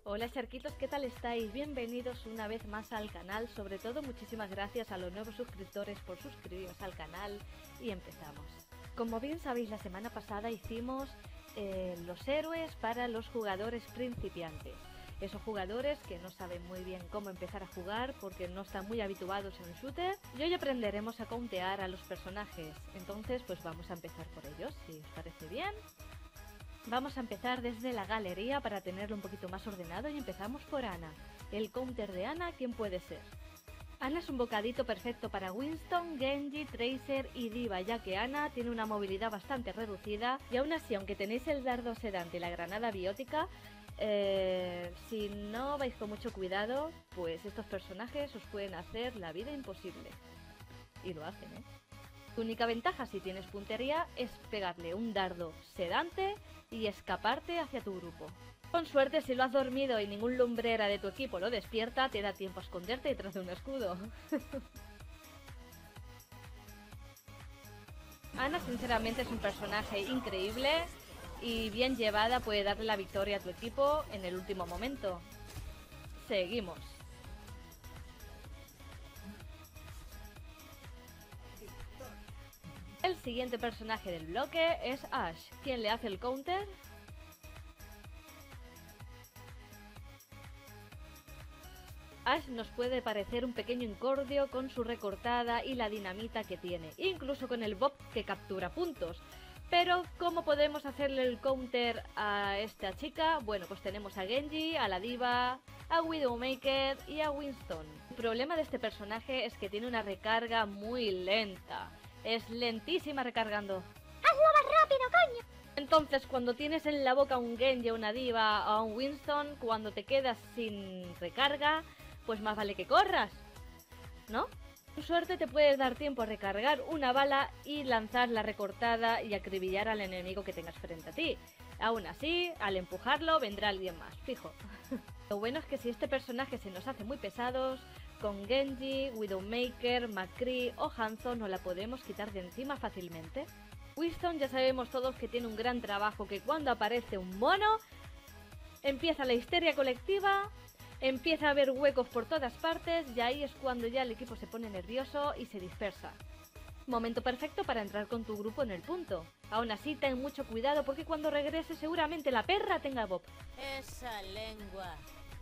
Hola charquitos, ¿qué tal estáis? Bienvenidos una vez más al canal. Sobre todo muchísimas gracias a los nuevos suscriptores por suscribiros al canal y empezamos. Como bien sabéis, la semana pasada hicimos los héroes para los jugadores principiantes. Esos jugadores que no saben muy bien cómo empezar a jugar porque no están muy habituados en un shooter. Y hoy aprenderemos a countear a los personajes. Entonces pues vamos a empezar por ellos, si os parece bien. Vamos a empezar desde la galería para tenerlo un poquito más ordenado y empezamos por Ana. El counter de Ana, ¿quién puede ser? Ana es un bocadito perfecto para Winston, Genji, Tracer y D.Va, ya que Ana tiene una movilidad bastante reducida y aún así, aunque tenéis el dardo sedante y la granada biótica, si no vais con mucho cuidado, pues estos personajes os pueden hacer la vida imposible. Y lo hacen, ¿eh? Tu única ventaja si tienes puntería es pegarle un dardo sedante y escaparte hacia tu grupo. Con suerte, si lo has dormido y ningún lumbrera de tu equipo lo despierta, te da tiempo a esconderte detrás de un escudo. Ana sinceramente es un personaje increíble y bien llevada puede darle la victoria a tu equipo en el último momento. Seguimos. El siguiente personaje del bloque es Ash. ¿Quién le hace el counter? Ash nos puede parecer un pequeño incordio con su recortada y la dinamita que tiene, incluso con el bob que captura puntos. Pero, ¿cómo podemos hacerle el counter a esta chica? Bueno, pues tenemos a Genji, a la D.Va, a Widowmaker y a Winston. El problema de este personaje es que tiene una recarga muy lenta. Es lentísima recargando. ¡Hazlo más rápido, coño! Entonces, cuando tienes en la boca a un Genji, a una D.Va o a un Winston, cuando te quedas sin recarga, pues más vale que corras, ¿no? Con suerte te puedes dar tiempo a recargar una bala y lanzar la recortada y acribillar al enemigo que tengas frente a ti. Aún así, al empujarlo vendrá alguien más, fijo. Lo bueno es que si este personaje se nos hace muy pesados, con Genji, Widowmaker, McCree o Hanzo nos la podemos quitar de encima fácilmente. Winston ya sabemos todos que tiene un gran trabajo, que cuando aparece un mono, empieza la histeria colectiva, empieza a haber huecos por todas partes y ahí es cuando ya el equipo se pone nervioso y se dispersa. Momento perfecto para entrar con tu grupo en el punto. Aún así, ten mucho cuidado porque cuando regrese seguramente la perra tenga bob. Esa lengua.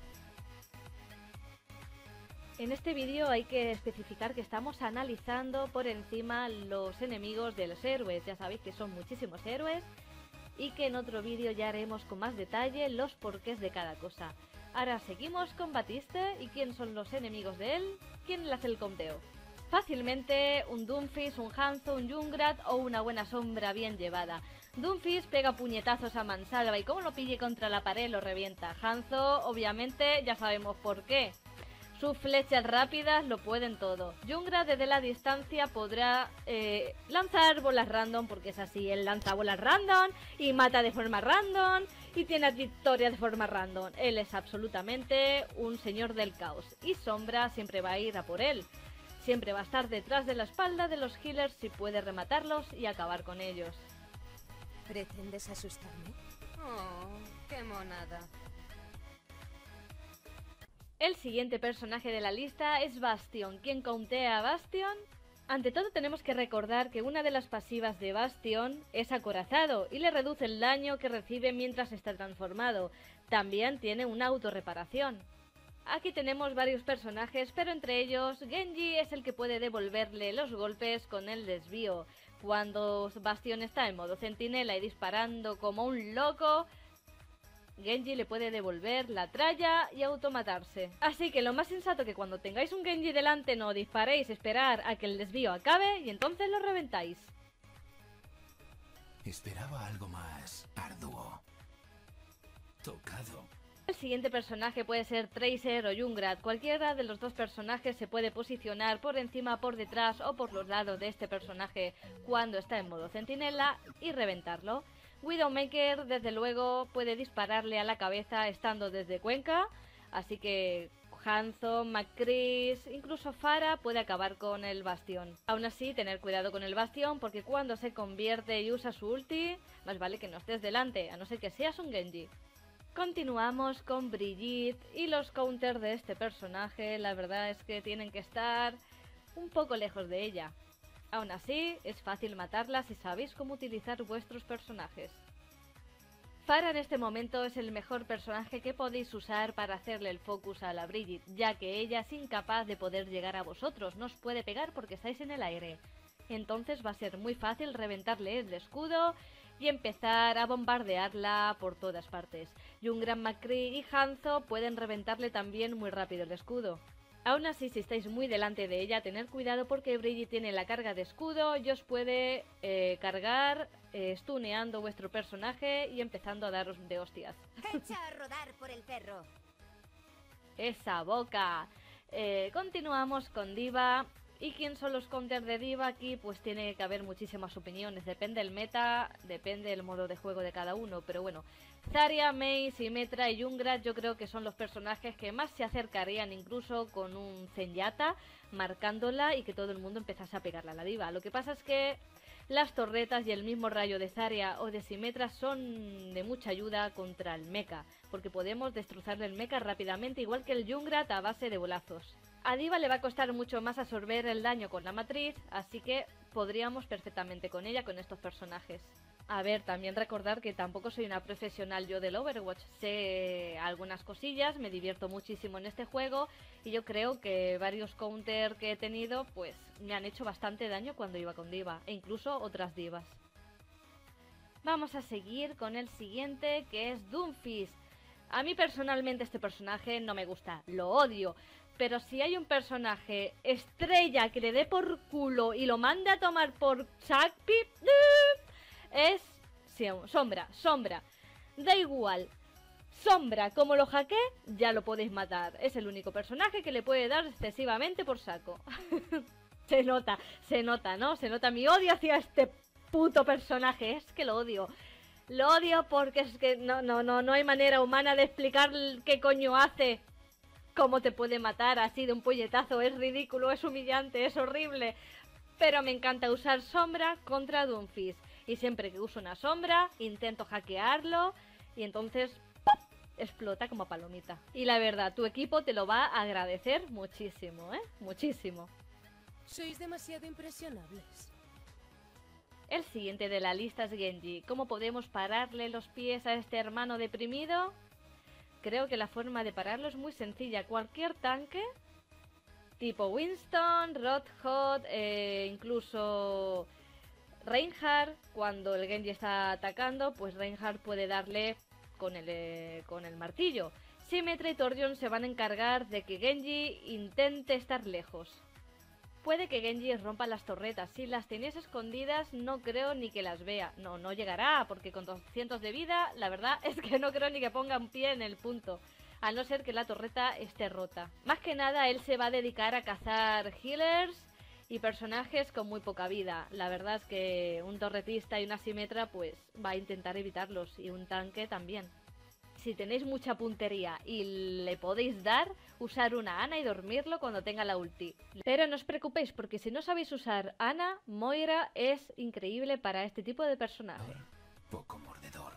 En este vídeo hay que especificar que estamos analizando por encima los enemigos de los héroes. Ya sabéis que son muchísimos héroes y que en otro vídeo ya haremos con más detalle los porqués de cada cosa. Ahora seguimos con Batiste. ¿Y quién son los enemigos de él? ¿Quién le hace el conteo? Fácilmente un Doomfist, un Hanzo, un Junkrat o una buena sombra bien llevada. Doomfist pega puñetazos a mansalva y como lo pille contra la pared lo revienta. Hanzo, obviamente, ya sabemos por qué. Sus flechas rápidas lo pueden todo. Junkrat desde la distancia podrá lanzar bolas random, porque es así, él lanza bolas random y mata de forma random y tiene victoria de forma random. Él es absolutamente un señor del caos y Sombra siempre va a ir a por él. Siempre va a estar detrás de la espalda de los healers si puede rematarlos y acabar con ellos. ¿Pretendes asustarme? Oh, qué monada. El siguiente personaje de la lista es Bastion. ¿Quién countea a Bastion? Ante todo tenemos que recordar que una de las pasivas de Bastion es acorazado y le reduce el daño que recibe mientras está transformado. También tiene una autorreparación. Aquí tenemos varios personajes, pero entre ellos Genji es el que puede devolverle los golpes con el desvío. Cuando Bastion está en modo centinela y disparando como un loco, Genji le puede devolver la tralla y automatarse. Así que lo más sensato que cuando tengáis un Genji delante no disparéis, esperar a que el desvío acabe y entonces lo reventáis. Esperaba algo más arduo. Tocado. El siguiente personaje puede ser Tracer o Junkrat. Cualquiera de los dos personajes se puede posicionar por encima, por detrás o por los lados de este personaje cuando está en modo centinela y reventarlo. Widowmaker, desde luego, puede dispararle a la cabeza estando desde Cuenca, así que Hanzo, McCree, incluso Pharah puede acabar con el Bastión. Aún así, tener cuidado con el Bastión porque cuando se convierte y usa su ulti, más vale que no estés delante, a no ser que seas un Genji. Continuamos con Brigitte y los counters de este personaje, la verdad es que tienen que estar un poco lejos de ella. Aún así, es fácil matarla si sabéis cómo utilizar vuestros personajes. Farah en este momento es el mejor personaje que podéis usar para hacerle el focus a la Brigitte, ya que ella es incapaz de poder llegar a vosotros, no os puede pegar porque estáis en el aire. Entonces va a ser muy fácil reventarle el escudo y empezar a bombardearla por todas partes. Junkrat, McCree y Hanzo pueden reventarle también muy rápido el escudo. Aún así, si estáis muy delante de ella, tened cuidado porque Brigitte tiene la carga de escudo y os puede cargar stuneando vuestro personaje y empezando a daros de hostias. Echa a rodar por el perro. ¡Esa boca! Continuamos con D.Va. ¿Y quién son los counters de D.Va? Aquí pues tiene que haber muchísimas opiniones, depende del meta, depende del modo de juego de cada uno, pero bueno, Zarya, Mei, Symmetra y Junkrat yo creo que son los personajes que más se acercarían incluso con un Zenyatta, marcándola y que todo el mundo empezase a pegarla a la D.Va. Lo que pasa es que las torretas y el mismo rayo de Zarya o de Symmetra son de mucha ayuda contra el mecha, porque podemos destrozarle el mecha rápidamente, igual que el Junkrat a base de bolazos. A D.Va le va a costar mucho más absorber el daño con la matriz, así que podríamos perfectamente con ella, con estos personajes. A ver, también recordar que tampoco soy una profesional yo del Overwatch, sé algunas cosillas, me divierto muchísimo en este juego y yo creo que varios counters que he tenido pues me han hecho bastante daño cuando iba con D.Va, e incluso otras divas. Vamos a seguir con el siguiente, que es Doomfist. A mí personalmente este personaje no me gusta, lo odio. Pero si hay un personaje estrella que le dé por culo y lo mande a tomar por saco, es Sombra. Da igual. Sombra, como lo hackee, ya lo podéis matar. Es el único personaje que le puede dar excesivamente por saco. Se nota, ¿no? Se nota mi odio hacia este puto personaje. Es que lo odio. Lo odio porque es que no hay manera humana de explicar qué coño hace. Cómo te puede matar así de un puñetazo, es ridículo, es humillante, es horrible. Pero me encanta usar Sombra contra Doomfist. Y siempre que uso una Sombra, intento hackearlo y entonces ¡pop!, explota como palomita. Y la verdad, tu equipo te lo va a agradecer muchísimo, muchísimo. Sois demasiado impresionables. El siguiente de la lista es Genji. ¿Cómo podemos pararle los pies a este hermano deprimido? Creo que la forma de pararlo es muy sencilla. Cualquier tanque, tipo Winston, Roadhog, incluso Reinhardt, cuando el Genji está atacando, pues Reinhardt puede darle con el martillo. Symmetra y Torbjorn se van a encargar de que Genji intente estar lejos. Puede que Genji rompa las torretas. Si las tenéis escondidas, no creo ni que las vea. No llegará, porque con 200 de vida, la verdad es que no creo ni que ponga un pie en el punto. A no ser que la torreta esté rota. Más que nada, él se va a dedicar a cazar healers y personajes con muy poca vida. La verdad es que un torretista y una Symmetra, pues va a intentar evitarlos. Y un tanque también. Si tenéis mucha puntería y le podéis dar, usar una Ana y dormirlo cuando tenga la ulti. Pero no os preocupéis porque si no sabéis usar Ana, Moira es increíble para este tipo de personaje. Poco mordedor.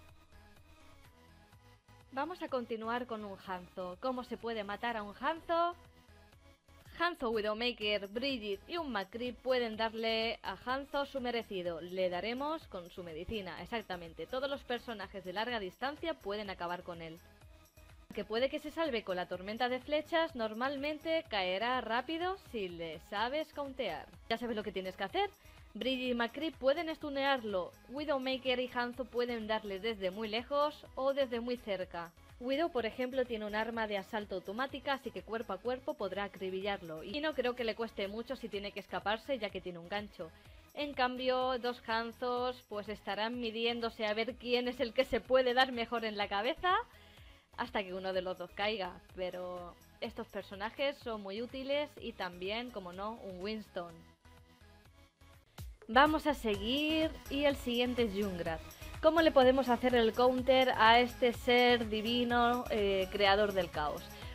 Vamos a continuar con un Hanzo. ¿Cómo se puede matar a un Hanzo? Hanzo, Widowmaker, Brigitte y un McCree pueden darle a Hanzo su merecido. Le daremos con su medicina, exactamente. Todos los personajes de larga distancia pueden acabar con él. Que puede que se salve con la tormenta de flechas, normalmente caerá rápido si le sabes countear. Ya sabes lo que tienes que hacer. Brigitte y McCree pueden stunearlo. Widowmaker y Hanzo pueden darle desde muy lejos o desde muy cerca. Widow, por ejemplo, tiene un arma de asalto automática, así que cuerpo a cuerpo podrá acribillarlo. Y no creo que le cueste mucho si tiene que escaparse, ya que tiene un gancho. En cambio, dos Hanzos pues estarán midiéndose a ver quién es el que se puede dar mejor en la cabeza hasta que uno de los dos caiga. Pero estos personajes son muy útiles y también, como no, un Winston. Vamos a seguir y el siguiente es Junkrat. ¿Cómo le podemos hacer el counter a este ser divino creador del caos?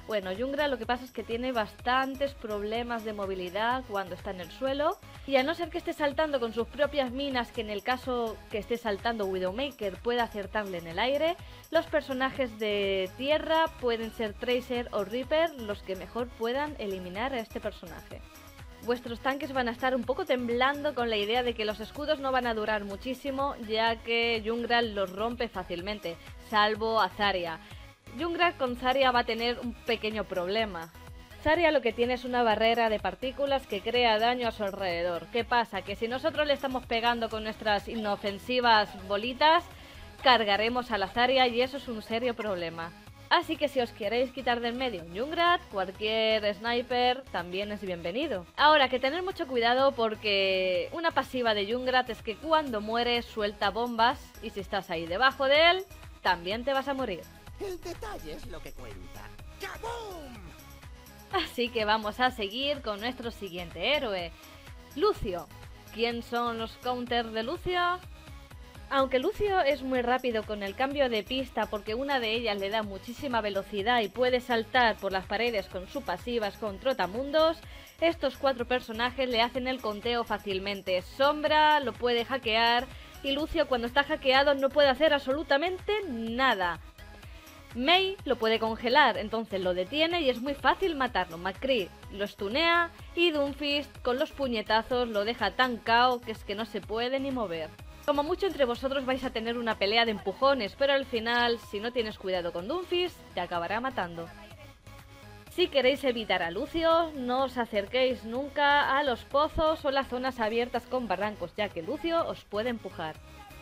Bueno, Junkrat lo que pasa es que tiene bastantes problemas de movilidad cuando está en el suelo. Y a no ser que esté saltando con sus propias minas, que en el caso que esté saltando Widowmaker pueda acertarle en el aire, los personajes de tierra pueden ser Tracer o Reaper los que mejor puedan eliminar a este personaje. Vuestros tanques van a estar un poco temblando con la idea de que los escudos no van a durar muchísimo, ya que Junkrat los rompe fácilmente, salvo a Zarya. Junkrat con Zarya va a tener un pequeño problema. Zarya lo que tiene es una barrera de partículas que crea daño a su alrededor. ¿Qué pasa? Que si nosotros le estamos pegando con nuestras inofensivas bolitas, cargaremos a la Zarya y eso es un serio problema. Así que si os queréis quitar del medio un Junkrat, cualquier sniper también es bienvenido. Ahora, que tener mucho cuidado porque una pasiva de Junkrat es que cuando muere suelta bombas y si estás ahí debajo de él, también te vas a morir. El detalle es lo que cuenta. ¡Kaboom! Así que vamos a seguir con nuestro siguiente héroe, Lucio. ¿Quién son los counters de Lucio? Aunque Lucio es muy rápido con el cambio de pista porque una de ellas le da muchísima velocidad y puede saltar por las paredes con su pasivas con Trotamundos, estos 4 personajes le hacen el conteo fácilmente. Sombra lo puede hackear y Lucio cuando está hackeado no puede hacer absolutamente nada. Mei lo puede congelar, entonces lo detiene y es muy fácil matarlo. McCree lo stunea y Doomfist con los puñetazos lo deja tan cao que es que no se puede ni mover. Como mucho entre vosotros vais a tener una pelea de empujones, pero al final, si no tienes cuidado con Doomfist, te acabará matando. Si queréis evitar a Lucio, no os acerquéis nunca a los pozos o las zonas abiertas con barrancos, ya que Lucio os puede empujar.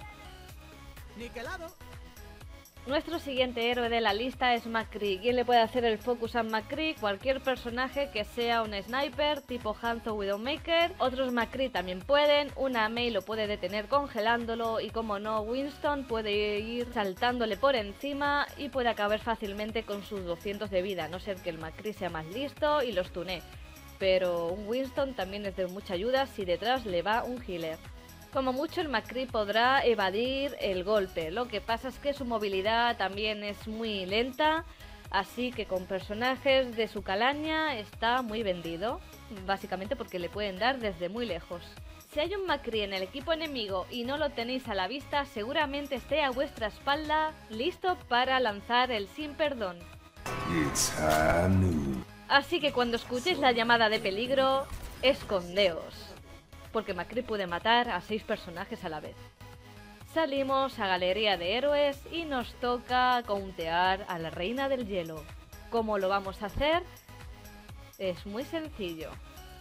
Niquelado. Nuestro siguiente héroe de la lista es McCree. ¿Quién le puede hacer el focus a McCree? Cualquier personaje que sea un sniper, tipo Hanzo Widowmaker. Otros McCree también pueden. Una Mei lo puede detener congelándolo y como no, Winston puede ir saltándole por encima y puede acabar fácilmente con sus 200 de vida, a no ser que el McCree sea más listo y los tunee. Pero un Winston también es de mucha ayuda si detrás le va un healer. Como mucho el McCree podrá evadir el golpe, lo que pasa es que su movilidad también es muy lenta, así que con personajes de su calaña está muy vendido, básicamente porque le pueden dar desde muy lejos. Si hay un McCree en el equipo enemigo y no lo tenéis a la vista, seguramente esté a vuestra espalda, listo para lanzar el sin perdón. Así que cuando escuchéis la llamada de peligro, escondeos, porque McCree puede matar a 6 personajes a la vez. Salimos a Galería de Héroes y nos toca countear a la Reina del Hielo. ¿Cómo lo vamos a hacer? Es muy sencillo.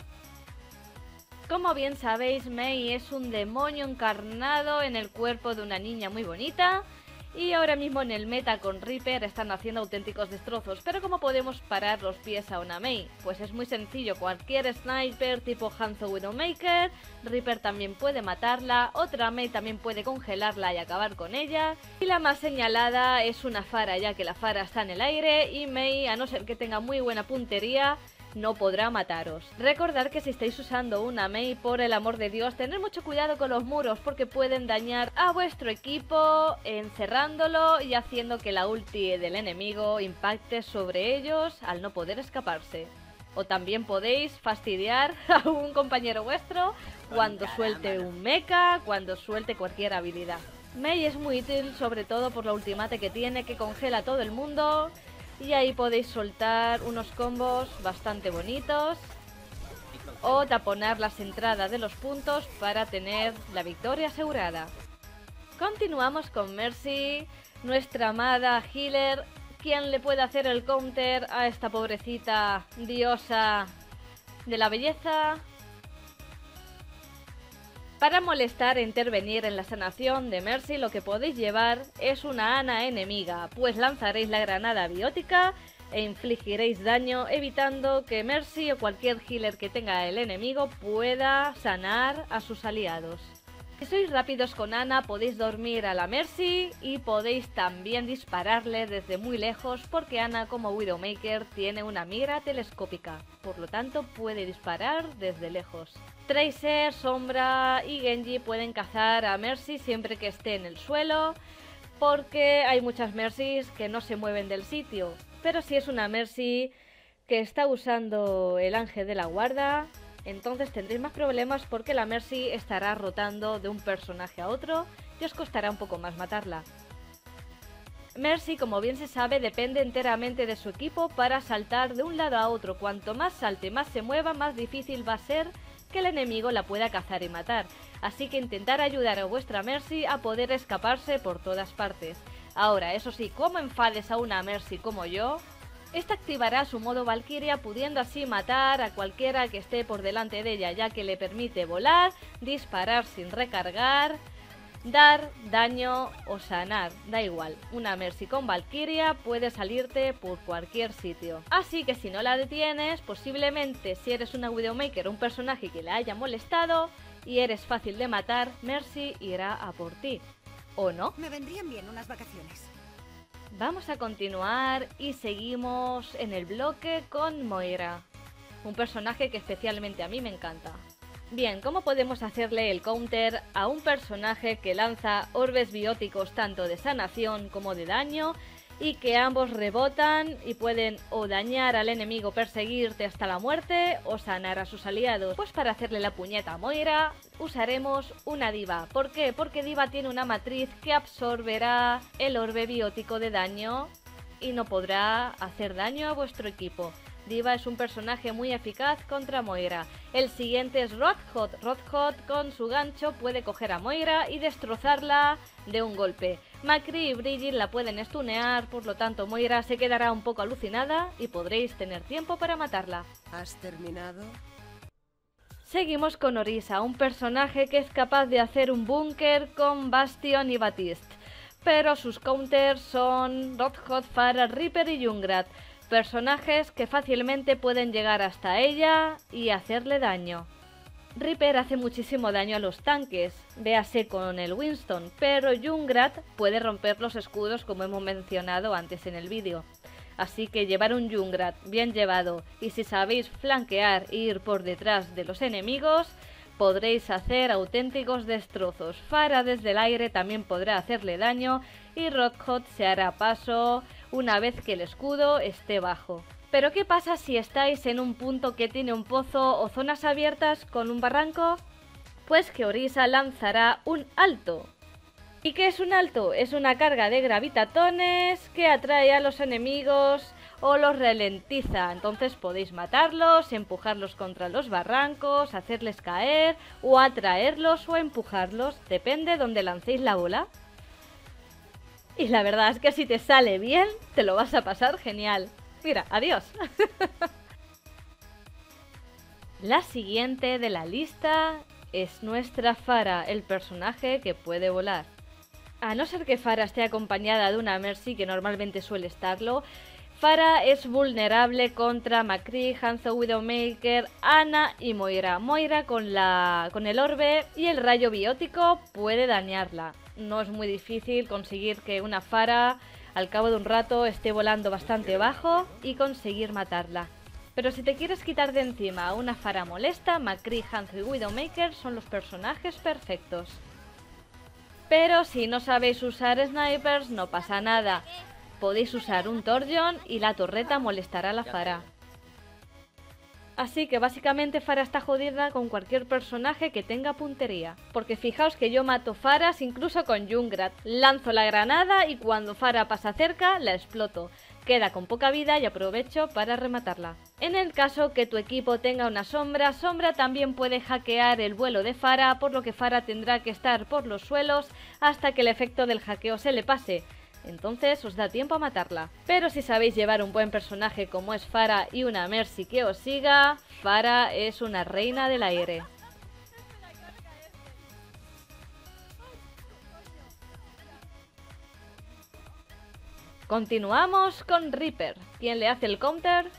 Como bien sabéis, Mei es un demonio encarnado en el cuerpo de una niña muy bonita. Y ahora mismo en el meta con Reaper están haciendo auténticos destrozos. Pero ¿cómo podemos parar los pies a una Mei? Pues es muy sencillo, cualquier sniper tipo Hanzo Widowmaker, Reaper también puede matarla, otra Mei también puede congelarla y acabar con ella. Y la más señalada es una Pharah, ya que la Pharah está en el aire y Mei, a no ser que tenga muy buena puntería, no podrá mataros. Recordad que si estáis usando una Mei, por el amor de Dios, tened mucho cuidado con los muros porque pueden dañar a vuestro equipo encerrándolo y haciendo que la ulti del enemigo impacte sobre ellos al no poder escaparse. O también podéis fastidiar a un compañero vuestro cuando suelte un mecha, cuando suelte cualquier habilidad. Mei es muy útil sobre todo por la ultimate que tiene, que congela a todo el mundo. Y ahí podéis soltar unos combos bastante bonitos o taponar las entradas de los puntos para tener la victoria asegurada. Continuamos con Mercy, nuestra amada healer. ¿Quién le puede hacer el counter a esta pobrecita diosa de la belleza? Para molestar e intervenir en la sanación de Mercy, lo que podéis llevar es una Ana enemiga, pues lanzaréis la granada biótica e infligiréis daño, evitando que Mercy o cualquier healer que tenga el enemigo pueda sanar a sus aliados. Si sois rápidos con Ana, podéis dormir a la Mercy y podéis también dispararle desde muy lejos, porque Ana, como Widowmaker, tiene una mira telescópica, por lo tanto puede disparar desde lejos. Tracer, Sombra y Genji pueden cazar a Mercy siempre que esté en el suelo, porque hay muchas Mercies que no se mueven del sitio. Pero si es una Mercy que está usando el ángel de la guarda, entonces tendréis más problemas porque la Mercy estará rotando de un personaje a otro y os costará un poco más matarla. Mercy, como bien se sabe, depende enteramente de su equipo para saltar de un lado a otro. Cuanto más salte, más se mueva, más difícil va a ser que el enemigo la pueda cazar y matar. Así que intentar ayudar a vuestra Mercy a poder escaparse por todas partes. Ahora, eso sí, como enfades a una Mercy como yo, esta activará su modo Valkyria, pudiendo así matar a cualquiera que esté por delante de ella, ya que le permite volar, disparar sin recargar, dar daño o sanar, da igual. Una Mercy con Valkyria puede salirte por cualquier sitio. Así que si no la detienes, posiblemente si eres una Widowmaker, un personaje que le haya molestado y eres fácil de matar, Mercy irá a por ti. ¿O no? Me vendrían bien unas vacaciones. Vamos a continuar y seguimos en el bloque con Moira, un personaje que especialmente a mí me encanta. Bien, ¿cómo podemos hacerle el counter a un personaje que lanza orbes bióticos tanto de sanación como de daño y que ambos rebotan y pueden o dañar al enemigo, perseguirte hasta la muerte o sanar a sus aliados? Pues para hacerle la puñeta a Moira usaremos una diva. ¿Por qué? Porque diva tiene una matriz que absorberá el orbe biótico de daño y no podrá hacer daño a vuestro equipo. Diva es un personaje muy eficaz contra Moira. El siguiente es Rodhot. Rodhot con su gancho puede coger a Moira y destrozarla de un golpe. McCree y Brigitte la pueden stunear, por lo tanto Moira se quedará un poco alucinada y podréis tener tiempo para matarla. ¿Has terminado? Seguimos con Orisa, un personaje que es capaz de hacer un búnker con Bastion y Baptiste. Pero sus counters son Rodhot, Pharah, Reaper y Junkrat. Personajes que fácilmente pueden llegar hasta ella y hacerle daño. Reaper hace muchísimo daño a los tanques, véase con el Winston, pero Junkrat puede romper los escudos como hemos mencionado antes en el vídeo. Así que llevar un Junkrat bien llevado y si sabéis flanquear e ir por detrás de los enemigos, podréis hacer auténticos destrozos. Pharah desde el aire también podrá hacerle daño y Rodhot se hará paso una vez que el escudo esté bajo. Pero ¿qué pasa si estáis en un punto que tiene un pozo o zonas abiertas con un barranco? Pues que Orisa lanzará un alto. ¿Y qué es un alto? Es una carga de gravitatones que atrae a los enemigos o los ralentiza. Entonces podéis matarlos, empujarlos contra los barrancos, hacerles caer o atraerlos o empujarlos. Depende de donde lancéis la bola. Y la verdad es que si te sale bien, te lo vas a pasar genial. Mira, adiós. La siguiente de la lista es nuestra Pharah, el personaje que puede volar. A no ser que Pharah esté acompañada de una Mercy, que normalmente suele estarlo, Pharah es vulnerable contra McCree, Hanzo, Widowmaker, Ana y Moira. Moira con el orbe y el rayo biótico puede dañarla. No es muy difícil conseguir que una Pharah al cabo de un rato esté volando bastante bajo y conseguir matarla. Pero si te quieres quitar de encima a una Pharah molesta, McCree, Hanzo y Widowmaker son los personajes perfectos. Pero si no sabéis usar snipers, no pasa nada. Podéis usar un Torjon y la torreta molestará a la Pharah. Así que básicamente Pharah está jodida con cualquier personaje que tenga puntería. Porque fijaos que yo mato Pharahs incluso con Junkrat. Lanzo la granada y cuando Pharah pasa cerca, la exploto. Queda con poca vida y aprovecho para rematarla. En el caso que tu equipo tenga una sombra, Sombra también puede hackear el vuelo de Pharah, por lo que Pharah tendrá que estar por los suelos hasta que el efecto del hackeo se le pase. Entonces os da tiempo a matarla. Pero si sabéis llevar un buen personaje como es Pharah y una Mercy que os siga, Pharah es una reina del aire. Continuamos con Reaper. ¿Quién le hace el counter?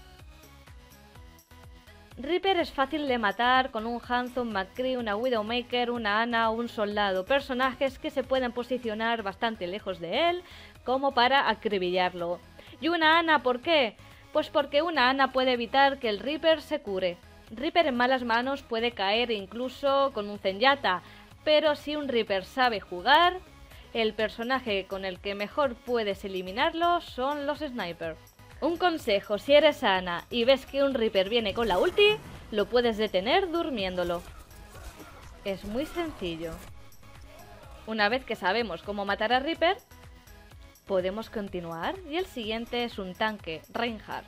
Reaper es fácil de matar con un Hanzo, un McCree, una Widowmaker, una Ana o un soldado. Personajes que se pueden posicionar bastante lejos de él como para acribillarlo. ¿Y una Ana por qué? Pues porque una Ana puede evitar que el Reaper se cure. Reaper en malas manos puede caer incluso con un Zenyatta, pero si un Reaper sabe jugar, el personaje con el que mejor puedes eliminarlo son los Sniper. Un consejo, si eres Ana y ves que un Reaper viene con la ulti, lo puedes detener durmiéndolo. Es muy sencillo. Una vez que sabemos cómo matar a Reaper, podemos continuar. Y el siguiente es un tanque, Reinhardt.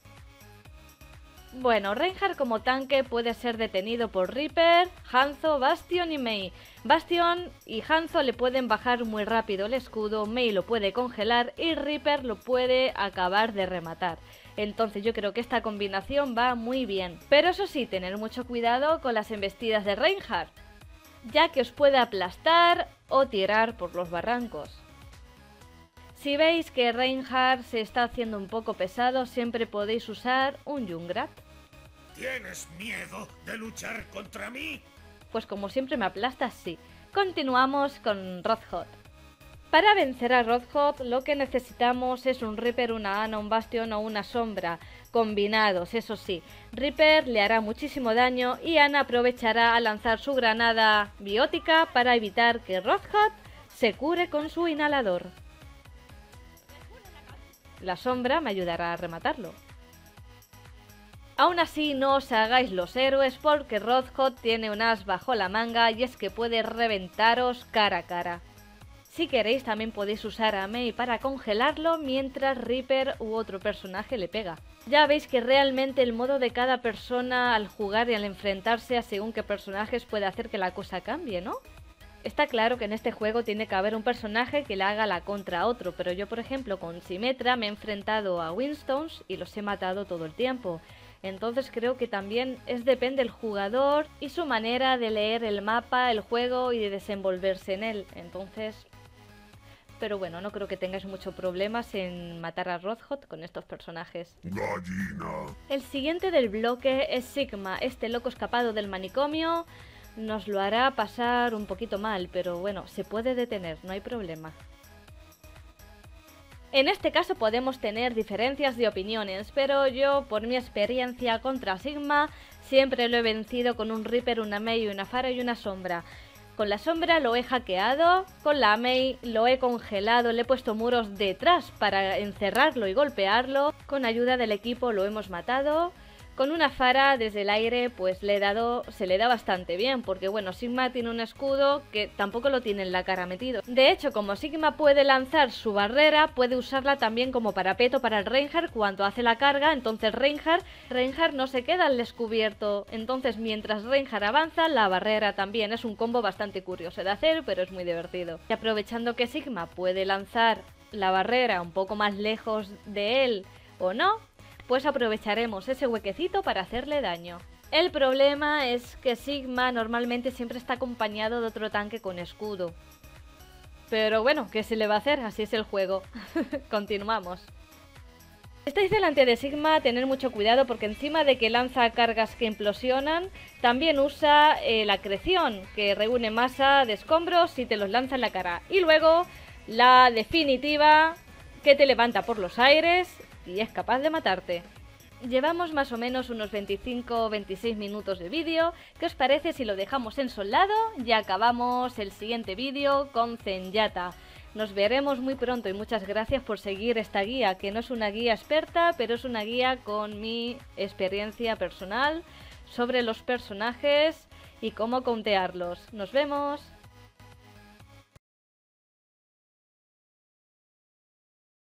Bueno, Reinhardt como tanque puede ser detenido por Reaper, Hanzo, Bastion y Mei. Bastion y Hanzo le pueden bajar muy rápido el escudo, Mei lo puede congelar y Reaper lo puede acabar de rematar. Entonces yo creo que esta combinación va muy bien. Pero eso sí, tener mucho cuidado con las embestidas de Reinhardt, ya que os puede aplastar o tirar por los barrancos. Si veis que Reinhardt se está haciendo un poco pesado, siempre podéis usar un Junkrat. ¿Tienes miedo de luchar contra mí? Pues como siempre me aplastas, sí. Continuamos con Roadhog. Para vencer a Roadhog lo que necesitamos es un Reaper, una Ana, un Bastion o una Sombra, combinados, eso sí. Reaper le hará muchísimo daño y Ana aprovechará a lanzar su granada biótica para evitar que Roadhog se cure con su inhalador. La Sombra me ayudará a rematarlo. Aún así no os hagáis los héroes porque Roadhog tiene un as bajo la manga y es que puede reventaros cara a cara. Si queréis también podéis usar a Mei para congelarlo mientras Reaper u otro personaje le pega. Ya veis que realmente el modo de cada persona al jugar y al enfrentarse a según qué personajes puede hacer que la cosa cambie, ¿no? Está claro que en este juego tiene que haber un personaje que le haga la contra a otro, pero yo por ejemplo con Symmetra me he enfrentado a Winstons y los he matado todo el tiempo. Entonces creo que también depende del jugador y su manera de leer el mapa, el juego y de desenvolverse en él. Entonces, pero bueno, no creo que tengáis muchos problemas en matar a Roadhog con estos personajes. Gallina. El siguiente del bloque es Sigma, este loco escapado del manicomio. Nos lo hará pasar un poquito mal, pero bueno, se puede detener, no hay problema. En este caso podemos tener diferencias de opiniones, pero yo, por mi experiencia contra Sigma, siempre lo he vencido con un Reaper, una Mei, una Pharah y una Sombra. Con la Sombra lo he hackeado, con la Mei lo he congelado, le he puesto muros detrás para encerrarlo y golpearlo. Con ayuda del equipo lo hemos matado. Con una Pharah desde el aire pues se le da bastante bien, porque bueno, Sigma tiene un escudo que tampoco lo tiene en la cara metido. De hecho, como Sigma puede lanzar su barrera, puede usarla también como parapeto para el Reinhardt cuando hace la carga, entonces Reinhardt no se queda al descubierto. Entonces mientras Reinhardt avanza, la barrera también. Es un combo bastante curioso de hacer, pero es muy divertido. Y aprovechando que Sigma puede lanzar la barrera un poco más lejos de él o no, pues aprovecharemos ese huequecito para hacerle daño. El problema es que Sigma normalmente siempre está acompañado de otro tanque con escudo. Pero bueno, ¿qué se le va a hacer? Así es el juego. Continuamos. Si estáis delante de Sigma, tened mucho cuidado porque encima de que lanza cargas que implosionan, también usa la acreción, que reúne masa de escombros y te los lanza en la cara. Y luego la definitiva, que te levanta por los aires y es capaz de matarte. Llevamos más o menos unos 25 o 26 minutos de vídeo. ¿Qué os parece si lo dejamos en soldado? Y acabamos el siguiente vídeo con Zenyatta. Nos veremos muy pronto y muchas gracias por seguir esta guía, que no es una guía experta, pero es una guía con mi experiencia personal sobre los personajes y cómo countearlos. ¡Nos vemos!